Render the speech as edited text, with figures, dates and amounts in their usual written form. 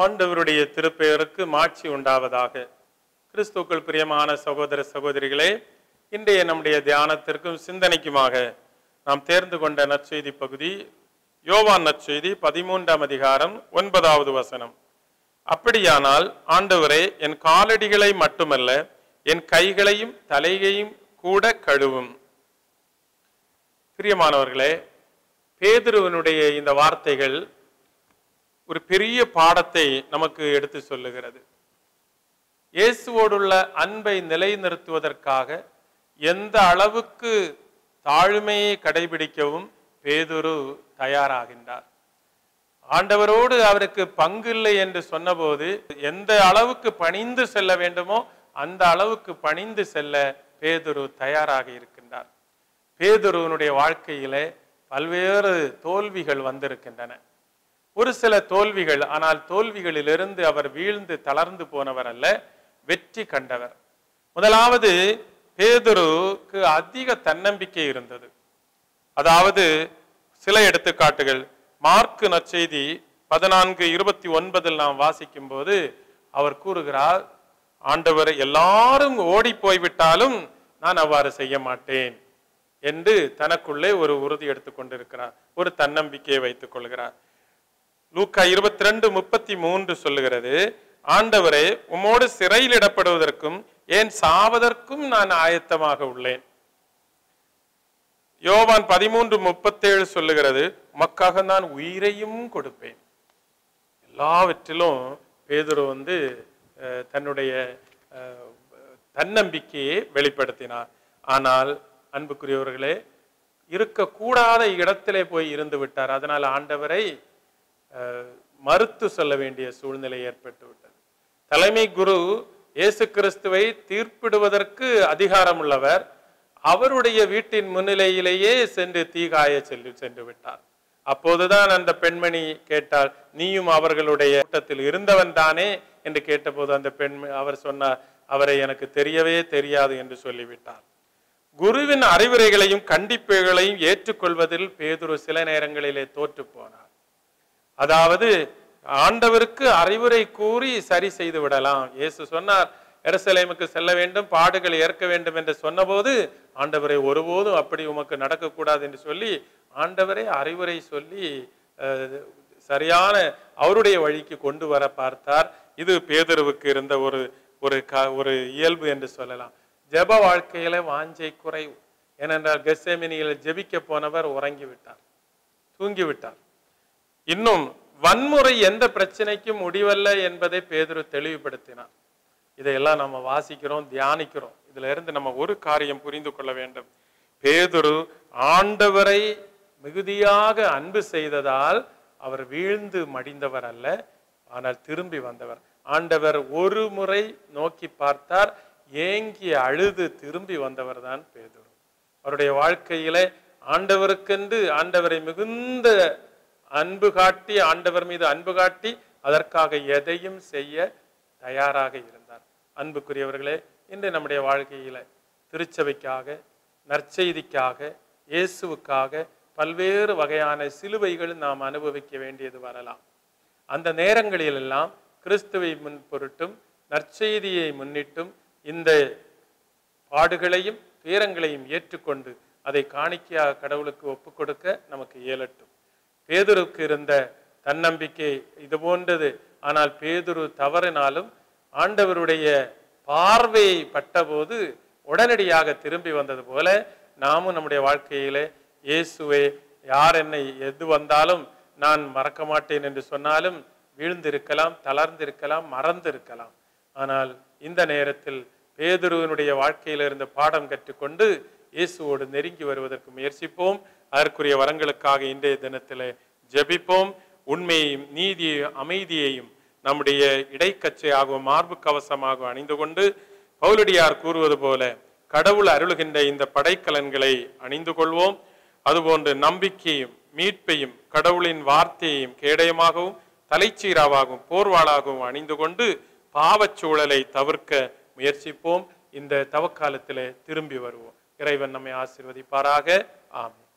ஆண்டவருடைய திருப்பெயருக்கு மாட்சி உண்டாவதாக. கிறிஸ்துவுக்குள் பிரியமான சகோதர சகோதரிகளே, இன்றைய நம்முடைய தியானத்திற்கும் சிந்தனைக்குமாக நாம் தேர்ந்து கொண்ட நற்செய்தி பகுதி யோவான் நற்செய்தி 13ஆம் அதிகாரம் 9வது வசனம். அப்படியானால் ஆண்டவரே, என் காலடிகளை மட்டுமல்ல என் கைகளையும் தலையையும் கூட கழுவும். பிரியமானவர்களே, பேதுருவினுடைய இந்த வார்த்தைகள் ஒரு பெரிய பாடத்தை நமக்கு எடுத்து சொல்லுகிறது. இயேசுவோடுள்ள அன்பை நிலைநிறுத்துவதற்காக எந்த அளவுக்கு தாழ்மையை கடைபிடிக்கவும் பேதுரு தயாராகின்றார். ஆண்டவரோடு அவருக்கு பங்கில்லை என்று சொன்னபோது எந்த அளவுக்கு பணிந்து செல்ல வேண்டுமோ அந்த அளவுக்கு பணிந்து செல்ல பேதுரு தயாராக இருக்கின்றார். பேதுருவினுடைய வாழ்க்கையிலே பல்வேறு தோல்விகள் வந்திருக்கின்றன. ஒரு சில தோல்விகள், ஆனால் தோல்விகளிலிருந்து அவர் வீழ்ந்து தளர்ந்து போனவர் அல்ல, வெற்றி கண்டவர். முதலாவது, பேதுருக்கு அதிக தன்னம்பிக்கை இருந்தது. அதாவது சில எடுத்துக்காட்டுகள் மார்க்கு நற்செய்தி 14:29 நாம் வாசிக்கும் போது அவர் கூறுகிறார், ஆண்டவர் எல்லாரும் ஓடி போய்விட்டாலும் நான் அவ்வாறு செய்ய மாட்டேன் என்று தனக்குள்ளே ஒரு உறுதி எடுத்துக் கொண்டிருக்கிறார், ஒரு தன்னம்பிக்கையை வைத்துக் கொள்கிறார். லூக்கா 22:33 சொல்லுகிறது, ஆண்டவரே, உம்மோடு சிறையில் இடப்படுவதற்கும் ஏன் சாவதற்கும் நான் ஆயத்தமாக உள்ளேன். யோவான் 13:37 சொல்லுகிறது, உமக்காக நான் உயிரையும் கொடுப்பேன். எல்லாவற்றிலும் பேதுரு தன்னுடைய தன்னம்பிக்கையை வெளிப்படுத்தினார். ஆனால் அன்புக்குரியவர்களே, இருக்கக்கூடாத இடத்திலே போய் இருந்து விட்டார். அதனால் ஆண்டவரை மறுத்து சொல்ல வேண்டிய சூழ்நிலை ஏற்பட்டு விட்டது. தலைமை குரு இயேசு கிறிஸ்துவை தீர்ப்பிடுவதற்கு அதிகாரம் உள்ளவர் அவருடைய வீட்டின் முன்னிலையிலேயே சென்று தீகாய சென்று விட்டார். அப்போதுதான் அந்த பெண்மணி கேட்டால், நீயும் அவர்களுடைய கூட்டத்தில் இருந்தவன் தானே என்று கேட்டபோது அந்த அவர் சொன்னார், அவரை எனக்கு தெரியவே தெரியாது என்று சொல்லிவிட்டார். குருவின் அறிவுரைகளையும் கண்டிப்புகளையும் ஏற்றுக்கொள்வதில் பேதுரு சில நேரங்களிலே தோற்று போனார். அதாவது ஆண்டவருக்கு அறிவுரை கூறி சரி செய்து விடலாம். இயேசு சொன்னார், எருசலேமுக்கு செல்ல வேண்டும், பாடுகள் ஏற்க வேண்டும் என்று சொன்னபோது ஆண்டவரை ஒருபோதும் அப்படி உமக்கு நடக்கக்கூடாது என்று சொல்லி ஆண்டவரை அறிவுரை சொல்லி சரியான அவருடைய வழிக்கு கொண்டு வர பார்த்தார். இது பேதுருவுக்கு இருந்த ஒரு இயல்பு என்று சொல்லலாம். ஜெப வாழ்க்கையில வாஞ்சை குறைவு. ஏனென்றால் கெத்செமனியில் ஜெபிக்க போனவர் உறங்கிவிட்டார், தூங்கிவிட்டார். இன்னும் வன்முறை எந்த பிரச்சனைக்கும் முடிவல்ல என்பதை பேதுரு தெளிவுபடுத்தினார். இதையெல்லாம் நம்ம வாசிக்கிறோம், தியானிக்கிறோம். இதுல இருந்து நம்ம ஒரு காரியம் புரிந்து கொள்ள வேண்டும். பேதுரு ஆண்டவரை மிகுதியாக அன்பு செய்ததால் அவர் வீழ்ந்து மடிந்தவர் அல்ல, ஆனால் திரும்பி வந்தவர். ஆண்டவர் ஒரு முறை நோக்கி பார்த்தார், ஏங்கி அழுது திரும்பி வந்தவர் தான் பேதுரு. அவருடைய வாழ்க்கையில ஆண்டவருக்கென்று ஆண்டவரை மிகுந்த அன்பு காட்டி, ஆண்டவர் மீது அன்பு காட்டி அதற்காக எதையும் செய்ய தயாராக இருந்தார். அன்புக்குரியவர்களே, இன்று நம்முடைய வாழ்க்கையில திருச்சபைக்காக, நற்செய்திக்காக, இயேசுவுக்காக பல்வேறு வகையான சிலுவைகள் நாம் அனுபவிக்க வேண்டியது வரலாம். அந்த நேரங்களிலெல்லாம் கிறிஸ்துவை முன்பொருட்டும் நற்செய்தியை முன்னிட்டும் இந்த பாடுகளையும் துயரங்களையும் ஏற்றுக்கொண்டு அதை காணிக்கையாக கடவுளுக்கு ஒப்புக் கொடுக்க நமக்கு இயலட்டும். பேதுருக்கு இருந்த தன்னம்பிக்கை இது போன்றது. ஆனால் பேதுரு தவறினாலும் ஆண்டவருடைய பார்வையை பட்டபோது உடனடியாக திரும்பி வந்தது போல நாமும் நம்முடைய வாழ்க்கையிலே இயேசுவே, யார் என்னை எது வந்தாலும் நான் மறக்க மாட்டேன் என்று சொன்னாலும் வீழ்ந்திருக்கலாம், தளர்ந்திருக்கலாம், மறந்திருக்கலாம். ஆனால் இந்த நேரத்தில் பேதுருவினுடைய வாழ்க்கையில் இருந்த பாடம் கற்றுக்கொண்டு இயேசுவோடு நெருங்கி வருவதற்கு முயற்சிப்போம். அதற்குரிய வரங்களுக்காக இன்றைய தினத்தில் ஜெபிப்போம். உண்மையையும் நீதியையும் அமைதியையும் நம்முடைய இடைக்கச்சையாகவும் மார்பு கவசமாகவும் அணிந்து கொண்டு பவுலடியார் கூறுவது போல கடவுள் அருளுகின்ற இந்த படைக்கலன்களை அணிந்து கொள்வோம். அதுபோன்று நம்பிக்கையும் மீட்பையும் கடவுளின் வார்த்தையையும் கேடயமாகவும் தலைச்சீராவாகவும் போர்வாளாகவும் அணிந்து கொண்டு பாவச்சூழலை தவிர்க்க முயற்சிப்போம். இந்த தவக்காலத்திலே திரும்பி வருவோம். இறைவன் நம்மை ஆசீர்வதிப்பாராக. ஆமென்.